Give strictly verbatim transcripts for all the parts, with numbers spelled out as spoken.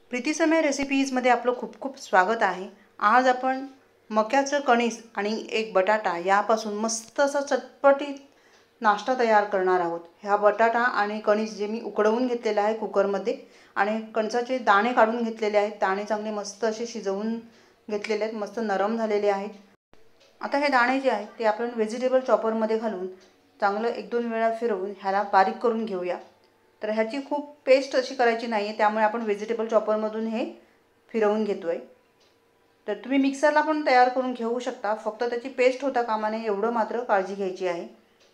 प्रीती समय रेसिपीजमध्ये आपलं खूप खूप स्वागत आहे। आज आपण मक्याचं कणीस आणि एक बटाटा यापासून मस्त असा चटपटीत नाश्ता तयार करणार आहोत। ह्या बटाटा आणि कणीस जे मी उकडवून घेतलेला आहे कुकरमध्ये आणि कणसाचे दाणे काढून घेतलेले आहेत। दाणे चांगले मस्त असे शिजवून घेतलेले आहेत, मस्त नरम झालेले आहेत। आता हे दाणे जे आहेत ते आपण व्हेजिटेबल चॉपरमध्ये घालून चांगलं एक दोन वेळा फिरवून ह्याला बारीक करून घेऊया। तर ह्याची खूप पेस्ट अशी करायची नाही आहे, त्यामुळे आपण व्हेजिटेबल चॉपरमधून हे फिरवून घेतो आहे। तर तुम्ही मिक्सरला पण तयार करून घेऊ शकता, फक्त त्याची पेस्ट होता कामा नये एवढं मात्र काळजी घ्यायची आहे।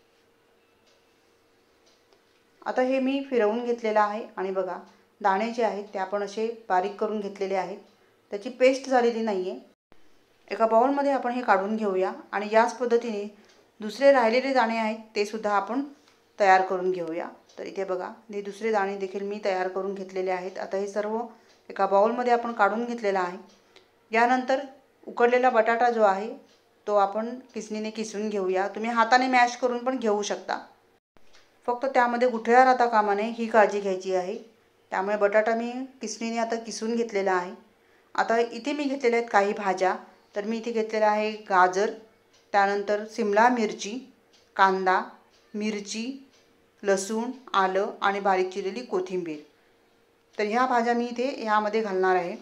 आता हे मी फिरवून घेतलेलं आहे आणि बघा दाणे जे आहेत ते आपण असे बारीक करून घेतलेले आहेत, त्याची पेस्ट झालेली नाही आहे। एका बाउलमध्ये आपण हे काढून घेऊया आणि याच पद्धतीने दुसरे राहिलेले दाणे आहेत ते सुद्धा आपण तयार करून घेऊया। तर इथे बघा हे दुसरे दाणे देखील मी तयार करून घेतलेले आहेत। आता हे सर्व एका बाउलमध्ये आपण काढून घेतलेला आहे। यानंतर उकडलेला बटाटा जो आहे तो आपण किसणीने किसून घेऊया। तुम्ही हाताने मॅश करून पण घेऊ शकता, फक्त त्यामध्ये गुठळ्या राहता कामा नये ही काळजी घ्यायची आहे। त्यामुळे बटाटा मी किसणीने आता किसून घेतलेला आहे। आता इथे मी घेतलेल्या आहेत काही भाज्या। तर मी इथे घेतलेला आहे गाजर, त्यानंतर सिमला मिरची, कांदा, मिरची, लसूण, आलं आणि बारीक चिरलेली कोथिंबीर। तर ह्या भाज्या मी इथे ह्यामध्ये घालणार आहे।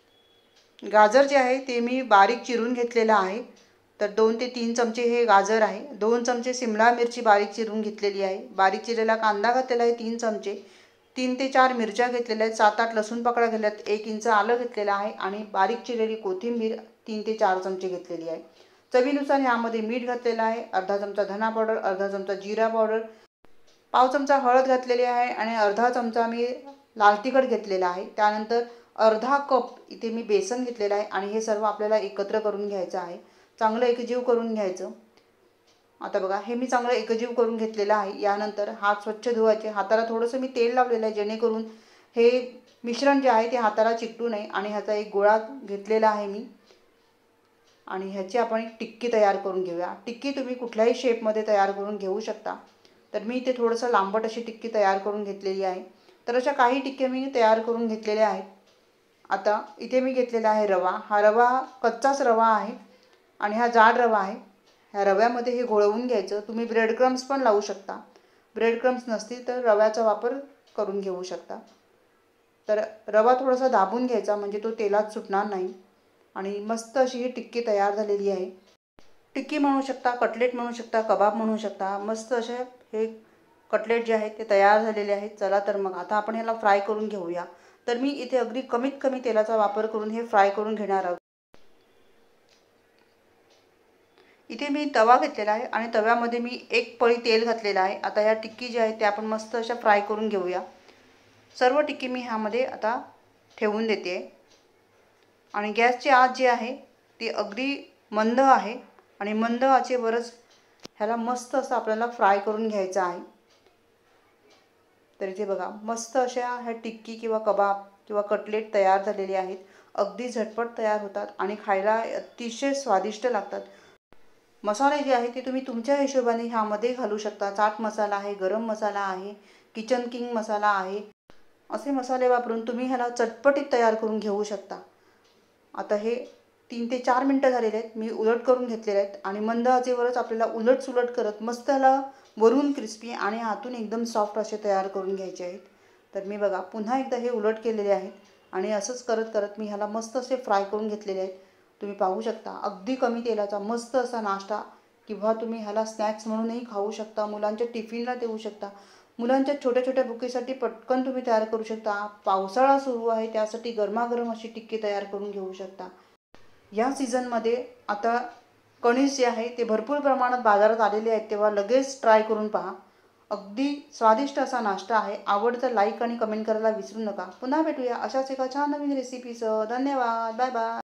गाजर जे आहे ते मी बारीक चिरून घेतलेलं आहे। तर दोन ते तीन चमचे हे गाजर आहे। दोन चमचे सिमला मिरची बारीक चिरून घेतलेली आहे। बारीक चिरलेला कांदा घातलेला आहे तीन चमचे। तीन ते चार मिरच्या घेतलेल्या आहेत। सात आठ लसूण पाकळ्या घेतल्यात। एक इंच आलं घेतलेलं आहे आणि बारीक चिरलेली कोथिंबीर तीन ते चार चमचे घेतलेली आहे। चवीनुसार ह्यामध्ये मीठ घातलेलं आहे, अर्धा चमचा धना पावडर, अर्धा चमचा जिरा पावडर, पाव चमचा हळद घातलेली आहे आणि अर्धा चमचा मी लाल तिखट घेतलेला आहे। त्यानंतर अर्धा कप इथे मी बेसन घेतलेलं आहे आणि हे सर्व आपल्याला एकत्र करून घ्यायचं आहे, चांगलं एकजीव करून घ्यायचं। आता बघा हे मी चांगलं एकजीव करून घेतलेलं आहे। यानंतर हात स्वच्छ धुवायचे। हाताला थोडंसं मी तेल लावलेलं आहे जेणेकरून हे मिश्रण जे आहे ते हाताला चिकटू नये आणि ह्याचा एक गोळा घेतलेला आहे मी आणि ह्याची आपण एक टिक्की तयार करून घेऊया। टिक्की तुम्ही कुठल्याही शेपमध्ये तयार करून घेऊ शकता। तर मी इथे थोडंसं लांबट अशी टिक्की तयार करून घेतलेली आहे। तर अशा काही टिक्क्या मी तयार करून घेतलेल्या आहेत। आता इथे मी घेतलेला आहे रवा। हा रवा कच्चाच रवा आहे आणि हा जाड रवा आहे। ह्या रव्यामध्ये हे घोळवून घ्यायचं। तुम्ही ब्रेड क्रम्स पण लावू शकता, ब्रेड क्रम्स नसतील तर रव्याचा वापर करून घेऊ शकता। तर रवा थोडासा दाबून घ्यायचा म्हणजे तो तेलात सुटणार नाही आणि मस्त अशी ही टिक्की तयार झालेली आहे। टिक्की म्हणू शकता, कटलेट म्हणू शकता, कबाब म्हणू शकता। मस्त असे हे कटलेट जे आहेत ते तयार झालेले आहेत। चला तर मग आता आपण ह्याला फ्राय करून घेऊया। तर मी इथे अगदी कमीत कमी तेलाचा वापर करून हे फ्राय करून घेणार आहोत। इथे मी तवा घेतलेला आहे आणि तव्यामध्ये मी एक पळी तेल घातलेलं आहे। आता ह्या टिक्की जी आहे ते आपण मस्त अशा फ्राय करून घेऊया। सर्व टिक्की मी ह्यामध्ये आता ठेवून देते आणि गॅसची आच जी आहे ती अगदी मंद आहे आणि मंद आचेवरच ह्याला मस्त असं आपल्याला फ्राय करून घ्यायचं आहे। तर इथे बघा मस्त अशा ह्या टिक्की किंवा कबाब किंवा कटलेट तयार झालेले आहेत। अगदी झटपट तयार होतात आणि खायला अतिशय स्वादिष्ट लागतात। मसाले जे आहे ते तुम्ही तुमच्या हिशोबाने ह्यामध्ये घालू शकता। चाट मसाला आहे, गरम मसाला आहे, किचन किंग मसाला आहे, असे मसाले वापरून तुम्ही ह्याला चटपटीत तयार करून घेऊ शकता। आता हे तीन ते चार मिनटं झालेले आहेत। मी उलट करून घेतलेले आहेत आणि मंद आचेवरच आपल्याला उलट सुलट करत मस्त ह्याला वरून क्रिस्पी आणि आतून एकदम सॉफ्ट असे तयार करून घ्यायचे आहेत। तर मी बघा पुन्हा एकदा हे उलट केलेले आहेत आणि असंच करत करत मी ह्याला मस्त असे फ्राय करून घेतलेले आहेत। तुम्ही पाहू शकता अगदी कमी तेलाचा मस्त असा नाश्ता किंवा तुम्ही ह्याला स्नॅक्स म्हणूनही खाऊ शकता, मुलांच्या टिफिनला देऊ शकता, मुलांच्या छोट्या छोट्या बुकेसाठी पटकन तुम्ही तयार करू शकता। पावसाळा सुरू आहे त्यासाठी गरमागरम अशी टिक्की तयार करून घेऊ शकता। या सीझनमध्ये आता कणीस जे आहे ते भरपूर प्रमाणात बाजारात आलेले आहेत, तेव्हा लगेच ट्राय करून पहा। अगदी स्वादिष्ट असा नाश्ता आहे। आवडतं लाईक आणि कमेंट करायला विसरू नका। पुन्हा भेटूया अशाच एका छान नवीन रेसिपीसह। धन्यवाद, बाय बाय।